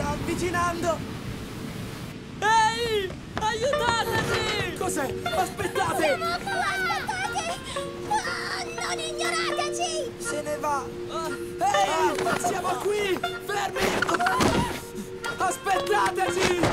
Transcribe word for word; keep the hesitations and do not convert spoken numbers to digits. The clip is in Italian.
sta avvicinando! Ehi! Aiutateci! Cos'è? Aspettate! Siamo qua, aspettate! Oh, non ignorateci! Se ne va! Ehi! Siamo qui! Fermi! Aspettateci!